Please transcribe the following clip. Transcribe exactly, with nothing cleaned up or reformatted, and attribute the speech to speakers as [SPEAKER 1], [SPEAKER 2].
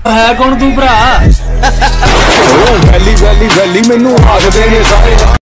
[SPEAKER 1] है कौन तू भरा
[SPEAKER 2] वैली वैली वैली मैनू आखदे ने सारे।